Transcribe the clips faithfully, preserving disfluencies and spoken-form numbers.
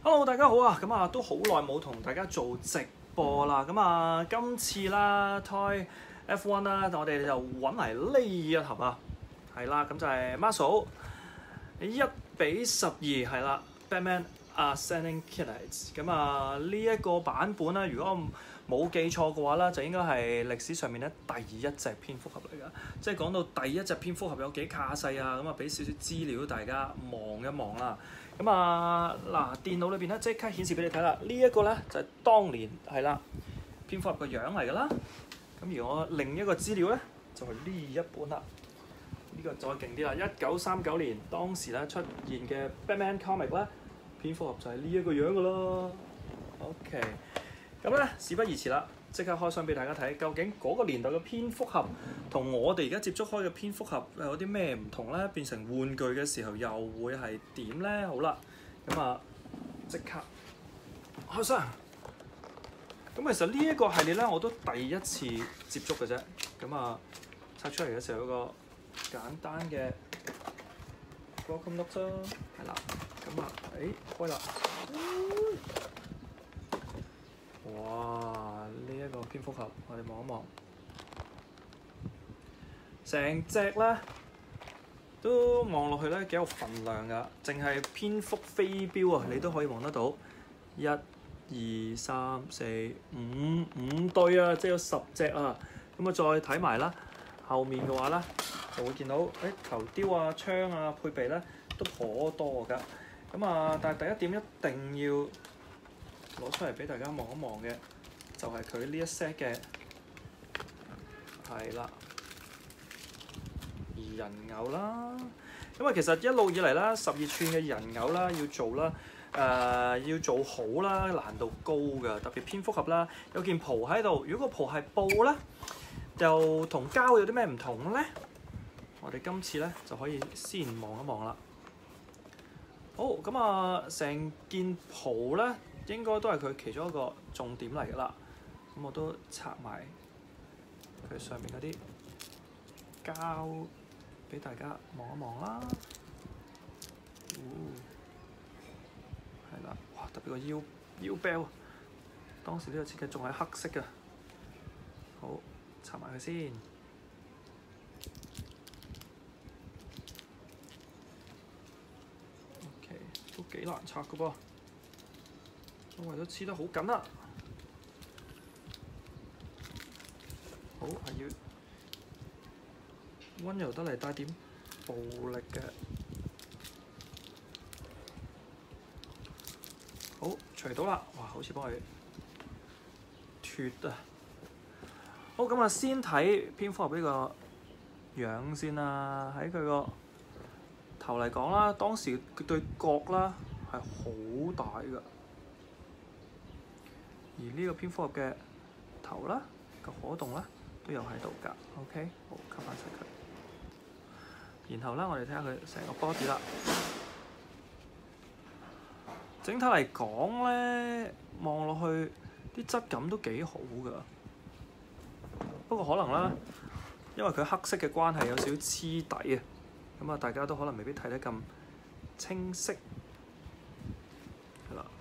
Hello， 大家好啊！咁啊，都好耐冇同大家做直播啦。咁啊，今次啦，Toy F 一 啦，我哋就揾嚟呢一盒啊，係啦，咁就係 Muscle 一比十二，係啦 ，Batman Ascending Knights。咁啊，呢一個版本咧，如果我冇記錯嘅話咧，就應該係歷史上面咧第一隻蝙蝠俠嚟㗎。即係講到第一隻蝙蝠俠有幾架勢啊，咁啊，俾少少資料大家望一望啦。咁啊嗱，電腦裏邊咧即刻顯示俾你睇啦。呢、這、一個咧就係、是、當年係啦蝙蝠俠個樣嚟㗎啦。咁而我另一個資料咧就係、是、呢一本啦。呢、這個再勁啲啦，一九三九年當時咧出現嘅 Batman Comic 咧，蝙蝠俠就係呢一個樣㗎咯。OK，咁咧事不宜遲啦，即刻開箱俾大家睇，究竟嗰個年代嘅蝙蝠俠同我哋而家接觸開嘅蝙蝠俠有啲咩唔同咧？變成玩具嘅時候又會係點咧？好啦，咁啊即刻開箱。咁其實呢一個系列咧，我都第一次接觸嘅啫。咁啊拆出嚟嘅時候有個簡單嘅 welcome note 啦，係啦。咁啊，誒開啦。哇！呢、這、一個蝙蝠俠，我哋望一望，成隻咧都望落去咧幾有份量㗎。淨係蝙蝠飛鏢啊，你都可以望得到。一、二、三、四、五五對啊，即係有十隻啊。咁啊，再睇埋啦，後面嘅話咧就會見到誒頭雕啊、槍啊、配備咧都頗多㗎。咁啊，但係第一點一定要攞出嚟俾大家望一望嘅，就係佢呢一 set 嘅係啦，人偶啦。因為其實一路以嚟啦，十二寸嘅人偶啦，要做啦，誒、呃、要做好啦，難度高㗎。特別蝙蝠俠啦，有件袍喺度。如果個袍係布咧，又同膠有啲咩唔同咧？我哋今次咧就可以先望一望啦。好，咁啊，成件袍咧，應該都係佢其中一個重點嚟㗎啦。咁我都拆埋佢上面嗰啲膠俾大家望一望啦。哦，係啦，哇！特別個腰腰 belt，當時呢個設計仲係黑色㗎。好，拆埋佢先。OK，都幾難拆㗎噃。因為都黐得好緊啦，好係要溫柔得嚟帶點暴力嘅。好，除到啦，哇！好似幫佢脫啊。好，咁啊，先睇蝙蝠俠呢個樣先啦。喺佢個頭嚟講啦，當時佢對角啦係好大㗎。而呢個蝙蝠俠嘅頭啦，個可動啦，都有喺度㗎。OK， 好，吸翻晒佢。然後咧，我哋睇下佢成個 body 啦。整體嚟講咧，望落去啲質感都幾好㗎。不過可能啦，因為佢黑色嘅關係，有少少黐底啊。咁啊，大家都可能未必睇得咁清晰。係啦。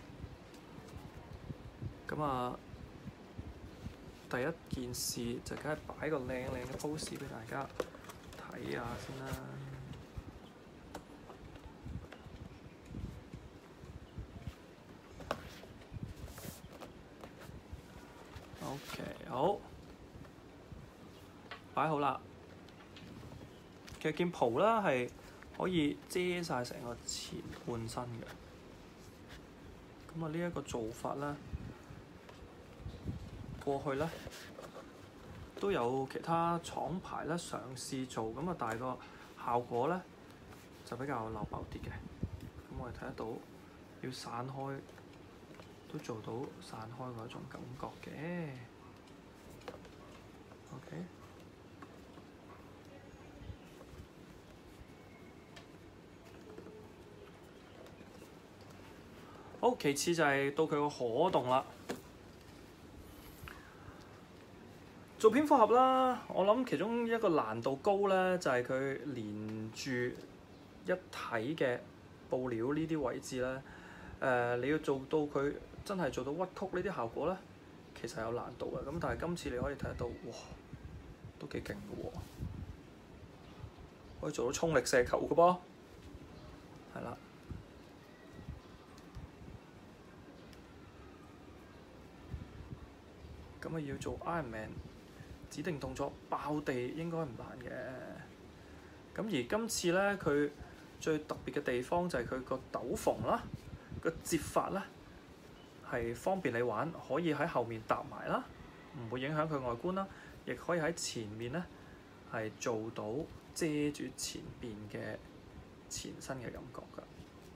咁啊，第一件事就梗係擺個靚靚嘅 pose 俾大家睇下先啦。OK， 好，擺好啦。其實件袍啦係可以遮晒成個前半身嘅。咁啊，呢一個做法啦。過去咧都有其他廠牌咧嘗試做，咁啊，但係個效果咧就比較漏爆啲嘅。咁我哋睇得到要散開都做到散開嗰種感覺嘅。OK， 好，其次就係到佢個可動啦。做蝙蝠俠啦，我諗其中一個難度高咧，就係佢連住一體嘅布料呢啲位置咧，誒、 呃、你要做到佢真係做到屈曲呢啲效果咧，其實有難度嘅。咁但係今次你可以睇得到，哇，都幾勁嘅喎，可以做到衝力射球嘅噃，係啦。咁啊要做 Iron Man 指定動作爆地應該唔難嘅。咁而今次咧佢最特別嘅地方就係佢個斗篷啦，個接法咧係方便你玩，可以喺後面搭埋啦，唔會影響佢外觀啦，亦可以喺前面咧係做到遮住前邊嘅前身嘅感覺㗎。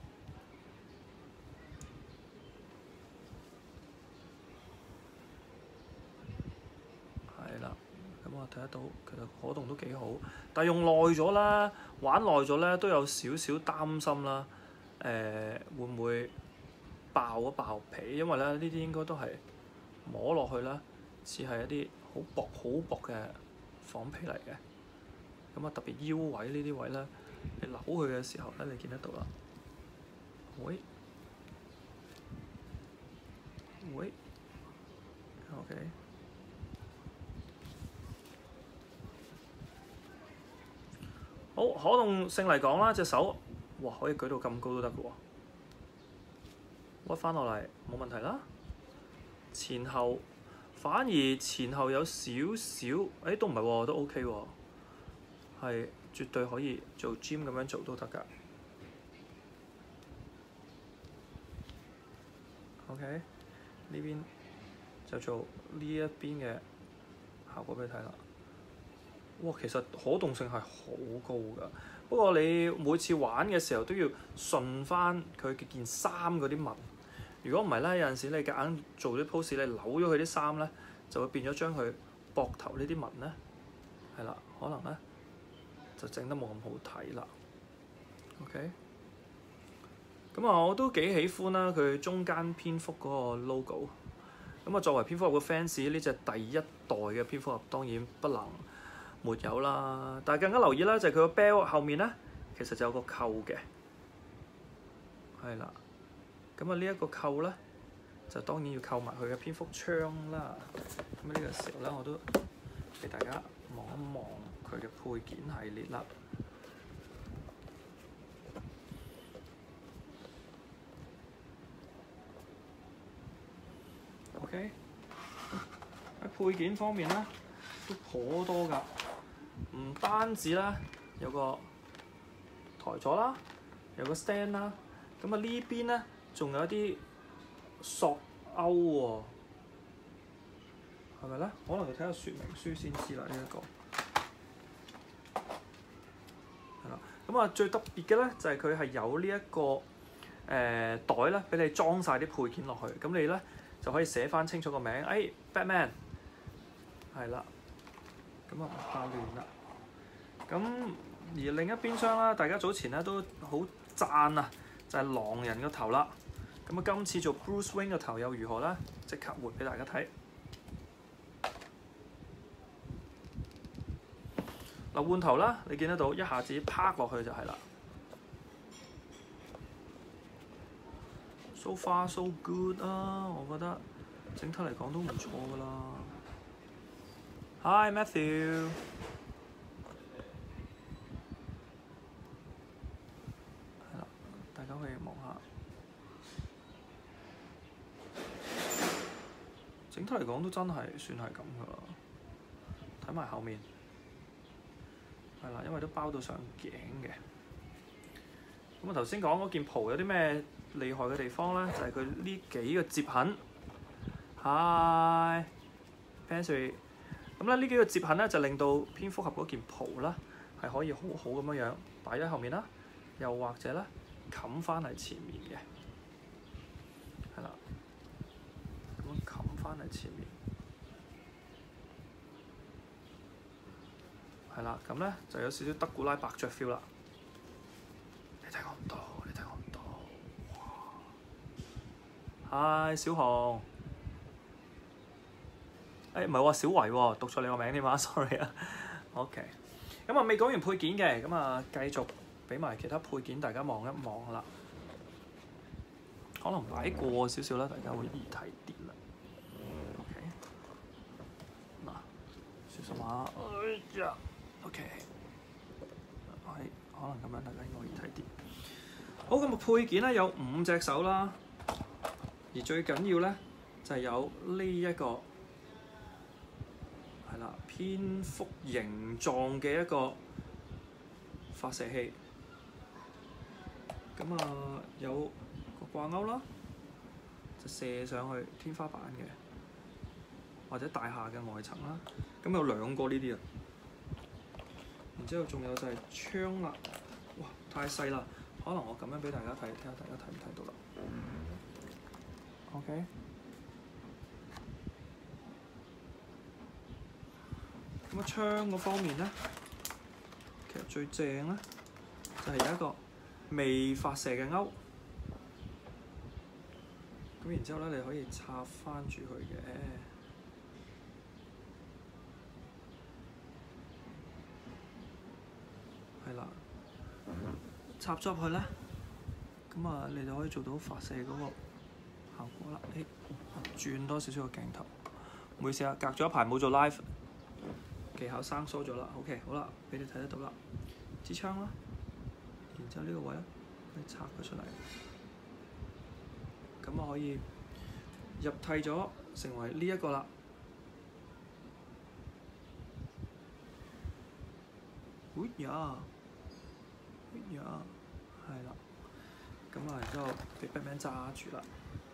睇得到，其實可動都幾好，但係用耐咗啦，玩耐咗咧都有少少擔心啦。誒、呃，會唔會爆一爆皮？因為咧呢啲應該都係摸落去啦，似係一啲好薄好薄嘅仿皮嚟嘅。咁啊，特別腰位呢啲位咧，你扭佢嘅時候咧，你見得到啦。喂喂 ，OK。好，可動性嚟講啦，隻手哇可以舉到咁高都得嘅喎，屈翻落嚟冇問題啦。前後反而前後有少少，誒、欸、都唔係喎，都 OK 喎，係絕對可以做 gym 咁樣做都得㗎。OK，呢邊就做呢一邊嘅效果俾你睇啦。哇，其實可動性係好高㗎，不過你每次玩嘅時候都要順翻佢嘅件衫嗰啲紋。如果唔係咧，有陣時你夾硬做啲 pose，你扭咗佢啲衫咧，就會變咗將佢膊頭呢啲紋咧，係啦，可能咧就整得冇咁好睇啦。OK，咁啊，我都幾喜歡啦，佢中間蝙蝠嗰個 logo。咁啊，作為蝙蝠俠嘅 fans，呢隻第一代嘅蝙蝠俠當然不能沒有啦，但係更加留意啦，就係佢個 belt 後面咧，其實就有個扣嘅，係啦。咁啊，呢一個扣咧，就當然要扣埋佢嘅蝙蝠槍啦。咁呢個時候咧，我都俾大家望一望佢嘅配件系列啦。OK，喺配件方面咧，都頗多㗎。唔單止啦，有個台座啦，有個 stand 啦，咁啊呢邊咧仲有一啲索鈎喎，係咪咧？可能要睇下説明書先知啦，呢一個係啦。咁啊最特別嘅咧就係佢係有呢一個誒、呃、袋咧，俾你裝晒啲配件落去，咁你咧就可以寫翻清楚個名，誒、哎、Batman 係啦。咁啊唔怕亂啦。咁而另一邊廂啦，大家早前咧都好讚啊，就係、是、狼人個頭啦。咁啊，今次做 Bruce Wayne 個頭又如何咧？即刻換俾大家睇。嗱，換頭啦，你見得到一下子拍落去就係啦。So far so good 啊，我覺得整體嚟講都唔錯㗎啦。Hi Matthew， 係啦，大家可以望下。整體嚟講都真係算係咁㗎啦。睇埋後面，係啦，因為都包到上頸嘅。咁啊，頭先講嗰件袍有啲咩厲害嘅地方咧？就係佢呢幾個摺痕。Hi Pansy。咁咧呢幾個摺痕咧就令到蝙蝠俠嗰件袍啦係可以好好咁樣樣擺喺後面啦，又或者咧冚翻喺前面嘅，係啦，咁樣冚翻喺前面，係啦，咁咧就有少少德古拉伯爵 feel 啦。你睇我唔到，你睇我唔到，哇！Hi 小紅。誒唔係喎，小維喎，讀錯你個名添啊 ，sorry 啊。OK，咁啊未講完配件嘅，咁啊繼續俾埋其他配件大家望一望啦。 可能擺過少少啦，大家會易睇啲啦。OK， 嗱，小心下，哎呀 ，OK， 係可能咁樣大家應該易睇啲。好，咁啊配件咧有五隻手啦，而最緊要咧就係、是、有呢、這、一個係啦，蝙蝠形狀嘅一個發射器。咁啊有個掛鈎啦，就射上去天花板嘅，或者大廈嘅外層啦。咁有兩個呢啲啊，然之後仲有就係槍啦。哇，太細啦，可能我咁樣俾大家睇，睇下大家睇唔睇到啦。OK。咁啊槍嗰方面咧，其實最正咧就係有一個未發射嘅鈎，咁然之後咧，你可以插翻住佢嘅，係啦，插咗入去咧，咁啊，你就可以做到發射嗰個效果啦。誒、哎，轉多少少個鏡頭，唔好意思啊，隔咗一排冇做 live， 技巧生疏咗啦。OK， 好啦，俾你睇得到啦，支槍啦，然之後呢個位咧。拆佢出嚟，咁啊可以入替咗成為呢一個啦。哎呀，哎呀，係啦，咁啊然之後俾 Batman 揸住啦。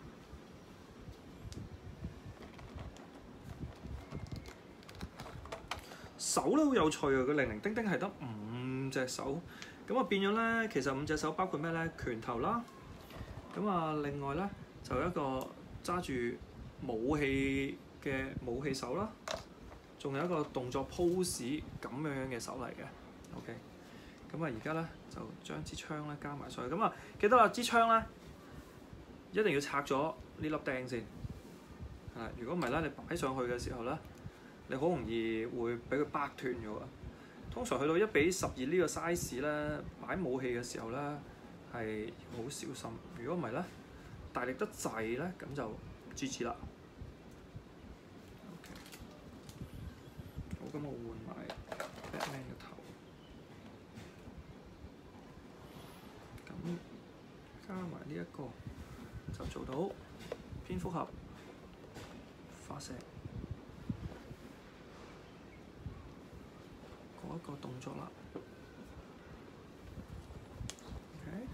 手咧好有趣啊！佢零零丁丁係得五隻手。咁啊變咗咧，其實五隻手包括咩咧？拳頭啦，咁啊另外咧就一個揸住武器嘅武器手啦，仲有一個動作 pose 咁樣樣嘅手嚟嘅。OK， 咁啊而家咧就將支槍咧加埋上去。咁啊記得啦，支槍咧一定要拆咗呢粒釘先。係，如果唔係咧，你擺上去嘅時候咧，你好容易會俾佢掰斷咗啊！通常去到一比十二呢個 size 咧，擺武器嘅時候咧係好小心。如果唔係咧，大力得滯咧，咁就 G G 啦。OK， 好，咁我換埋 Batman 嘅頭，咁加埋呢一個就做到蝙蝠俠發射嗰一個動作啦。OK，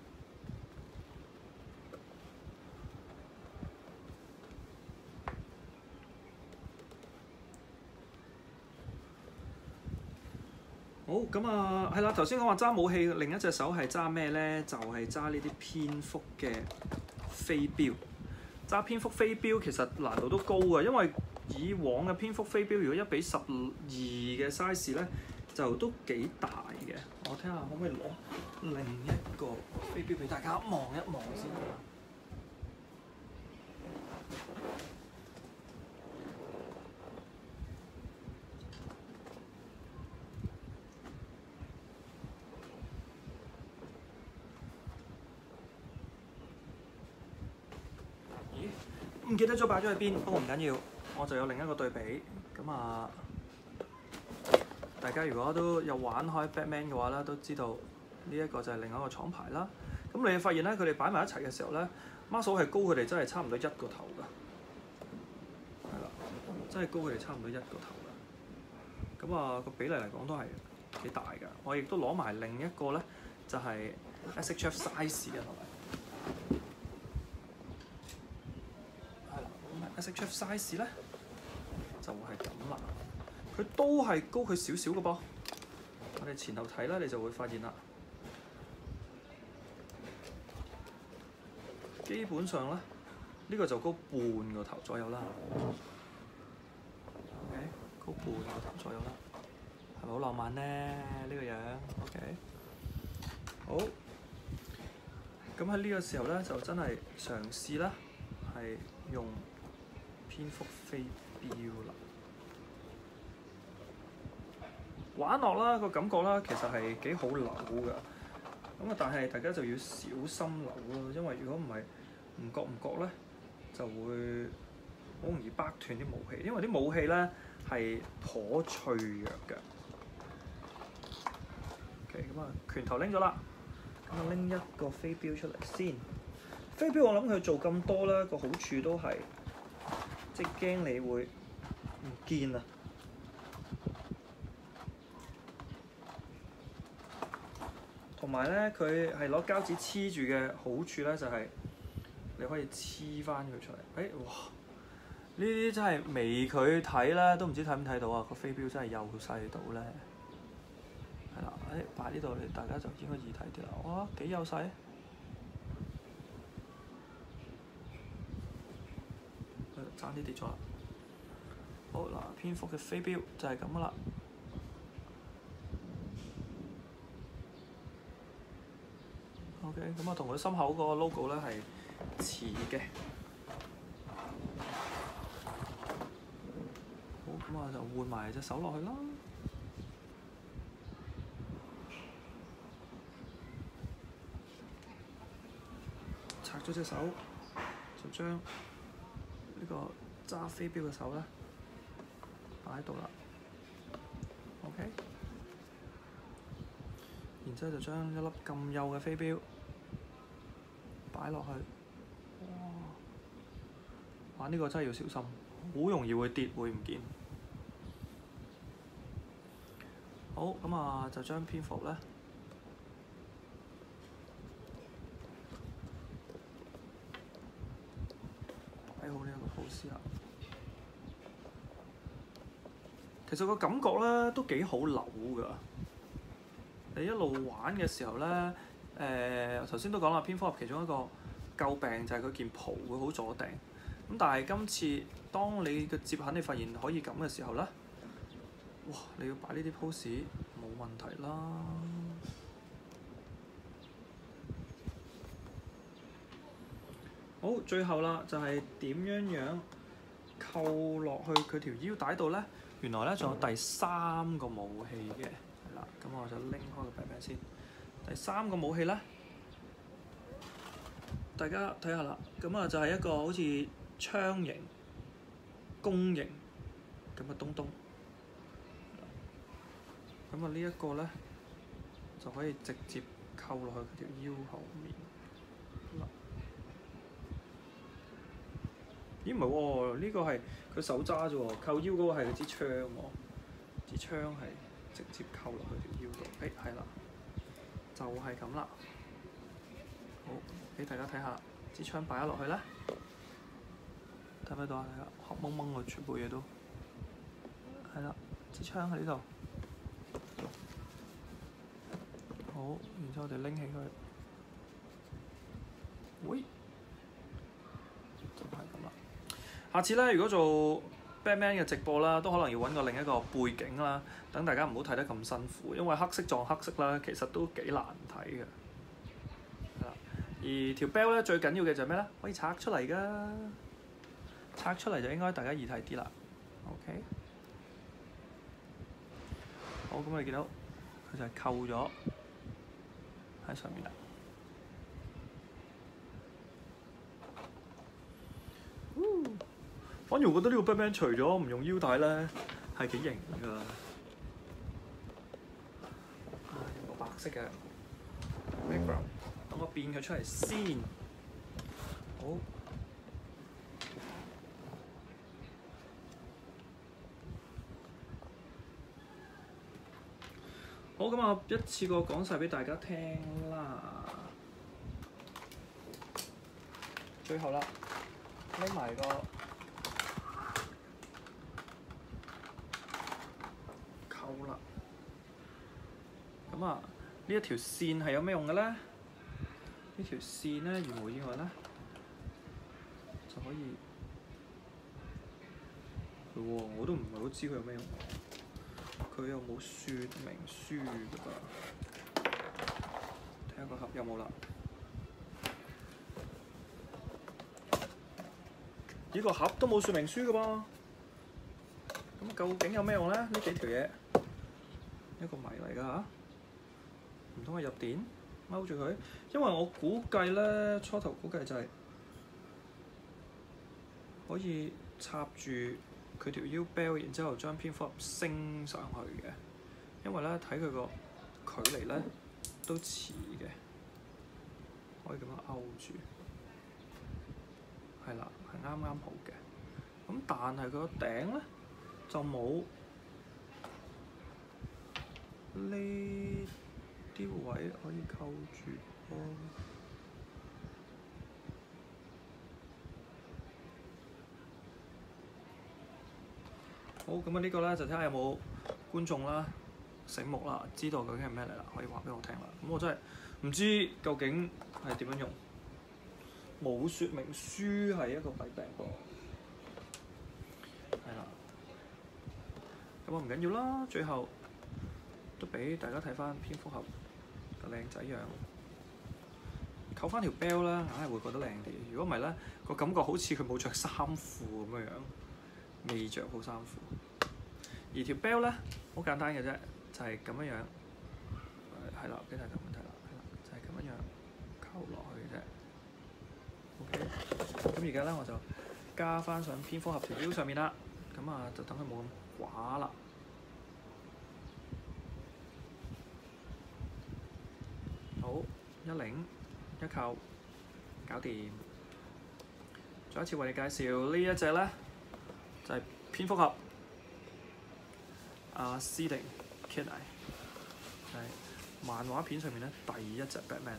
好，咁啊，係啦，頭先講話揸武器，另一隻手係揸咩咧？就係揸呢啲蝙蝠嘅飛鏢。揸蝙蝠飛鏢其實難度都高嘅，因為以往嘅蝙蝠飛鏢如果一比十二嘅 size 咧，就都幾大嘅。我睇下可唔可以攞另一個飛鏢俾大家望一望先。唔記得咗擺咗喺邊，不過唔緊要，我就有另一個對比。咁啊，大家如果都有玩開 Batman 嘅話咧，都知道呢一個就係另一個廠牌啦。咁你會發現咧，佢哋擺埋一齊嘅時候咧，Marshall 係高佢哋真係差唔多一個頭㗎，係啦，真係高佢哋差唔多一個頭㗎。咁啊，個比例嚟講都係幾大㗎。我亦都攞埋另一個咧，就係 S H F size 嘅同埋。S H F size 咧就係咁啦，佢都係高佢少少嘅噃。我哋前後睇啦，你就會發現啦，基本上咧呢、呢個就高半個頭左右啦。OK， 高半個頭左右啦，係咪好浪漫咧？呢、呢個樣 OK， 好。咁喺呢個時候咧，就真係嘗試啦，係用蝙蝠飛鏢啦，玩落啦個感覺啦，其實係幾好扭㗎。咁啊，但係大家就要小心扭咯，因為如果唔係唔覺唔覺咧就會好容易掰斷啲武器，因為啲武器咧係頗脆弱嘅。OK， 咁啊拳頭拎咗啦，咁啊拎一個飛鏢出嚟先。飛鏢我諗佢做咁多咧，個好處都係即係驚你會唔見啊！同埋咧，佢係攞膠紙黐住嘅好處咧，就係、是、你可以黐翻佢出嚟。誒、哎、哇！呢啲真係微佢睇咧，都唔知睇唔睇到啊！個飛鏢真係幼細到咧，係啦。誒擺呢度，你大家就應該易睇啲啦。哇，幾幼細！爭啲跌咗啦。好嗱，蝙蝠嘅飛鏢就係咁噶啦。OK， 咁啊，同佢心口個 logo 咧係似嘅。好，咁啊就換埋隻手落去啦。拆咗隻手，就將呢個揸飛鏢嘅手咧擺喺度啦。OK， 然之後就將一粒咁幼嘅飛鏢擺落去。哇！玩呢個真係要小心，好容易會跌會唔見。好，咁啊就將蝙蝠咧擺好呢一個 pose 啦。其實個感覺咧都幾好扭㗎。你一路玩嘅時候咧，誒頭先都講啦，蝙蝠俠其中一個詬病就係佢件袍會好阻埞。咁但係今次當你嘅接痕你發現可以咁嘅時候咧，哇！你要擺呢啲 pose 冇問題啦。好，最後啦，就係點樣樣扣落去佢條腰帶度咧？原來咧仲有第三個武器嘅，係啦。咁我就拎開個柄柄先。第三個武器咧，大家睇下啦。咁啊就係一個好似槍形、弓形咁嘅東東。咁啊呢一個咧就可以直接扣落去佢條腰後面。咦唔係喎，呢個係佢手揸啫喎，扣腰嗰個係支槍喎，支槍係直接扣落去條腰度。誒係啦，就係咁啦。好，俾大家睇下支槍擺咗落去咧，睇唔睇到啊？大家黑掹掹嘅全部嘢都係啦，支槍喺呢度。好，然之後我哋拎起佢，喂，就係咁啦。下次咧，如果做 Batman 嘅直播啦，都可能要揾個另一個背景啦，等大家唔好睇得咁辛苦，因為黑色撞黑色啦，其實都幾難睇嘅。係啦，而條 bell 咧最緊要嘅就係咩咧？可以拆出嚟㗎，拆出嚟就應該大家易睇啲啦。OK， 好，咁你見到佢就係扣咗喺上面啦。反而我覺得呢個 Batman 除咗唔用腰帶咧，係幾型㗎。啊，有個白色嘅 background，等我變佢出嚟先。好。好，咁啊，一次過講晒俾大家聽啦。最後啦，拎埋個扣啦。咁啊，呢一條線係有咩用嘅咧？呢條線咧，如無意外咧，就可以。係喎，我都唔係好知佢有咩用。佢又冇說明書㗎噃，睇下個盒有冇啦。呢個盒都冇說明書㗎噃，咁究竟有咩用咧？呢幾條嘢一個謎嚟㗎嚇，唔通係入電踎住佢？因為我估計咧，初頭估計就係可以插住佢條腰 belt，然之後將蝙蝠俠升上去嘅。因為咧睇佢個距離咧都似嘅，可以咁樣勾住，係啦，係啱啱好嘅。咁但係佢個頂咧就冇呢啲位可以扣住咯。好，咁啊呢個咧就睇下有冇觀眾啦醒目啦，知道究竟係咩嚟啦，可以話俾我聽啦。咁我真係唔知究竟係點樣用，冇說明書係一個弊病噃。係啦，咁我唔緊要啦，最後都俾大家睇翻蝙蝠俠個靚仔樣，扣翻條 belt 咧，硬係會覺得靚啲。如果唔係咧，個感覺好似佢冇着衫褲咁樣樣，未着好衫褲。而條 belt 咧好簡單嘅啫，就係咁樣樣，係啦，俾大家咁睇啦，係啦，就係咁樣樣扣落去嘅啫。OK，咁而家咧我就加翻上蝙蝠俠條腰上面啦，咁啊就等佢冇咁寡啦。好，一擰一扣，搞掂。再一次為你介紹呢一隻咧，就係、是、蝙蝠俠阿斯丁 Kid Eye， 就係漫畫片上面咧第一隻 Batman。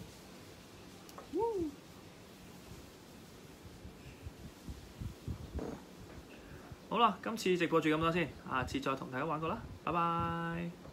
好啦，今次直播住咁多先，下次再同大家玩過啦，拜拜。